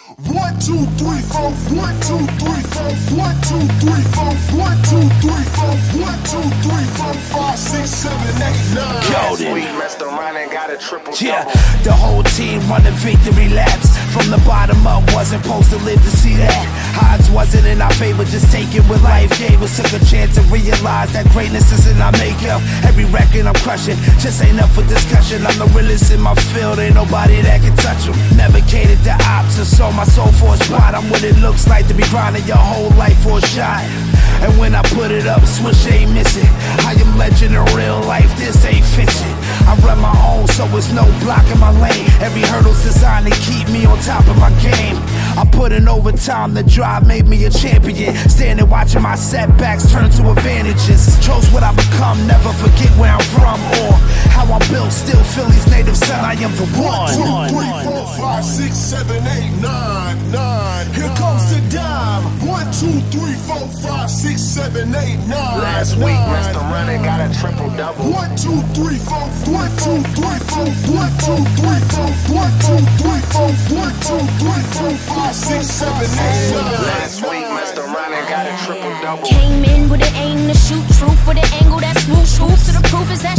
1, 2, 3, 4, 1, 2, 3, 4, 1, 2, 3, 4, 1, 2, 3, 4, 1, 2, 3, 4, 5, 6, 7, 8, 9. Last week messed around and got a triple Yeah, double. the whole team running victory laps. From the bottom up, wasn't supposed to live to see that. Odds wasn't in our favor, just take it with life gave us. Took a chance to realize that greatness is in our makeup. Every record I'm crushing, just ain't up for discussion. I'm the realest in my field, ain't nobody that can touch them. Never catered to ops or sold my soul for a spot. I'm what it looks like to be grinding your whole life for a shot. And when I put it up, Swish ain't missing. I am legend in real life, this ain't fiction. I run my own, so it's no blocking my lane. Every hurdle's designed to keep me on top of my game. I put in overtime, the drive made me a champion. Standing watching my setbacks turn to advantages. Chose what I become, never forget where I'm from or how I'm built. Still Philly's native son, I am the one. 1, 2, 3, 4, 5, 6, 7, 8, 9, 9. Here comes the dime. 1, 2, 3, 4, 5, 6, 7, 8, 9. Last week messed around and got a triple double. 1, 2, 3, 4, 1, 2, 3, 4, 1, 2, 3, 4, 1, 2, 3, 4, 1, 2, 3, 4, 5, 6, 7, 8, 9. Last week messed around and got a triple double. Came in with an aim to shoot truth with an angle that's smooth. Truth to the proof is that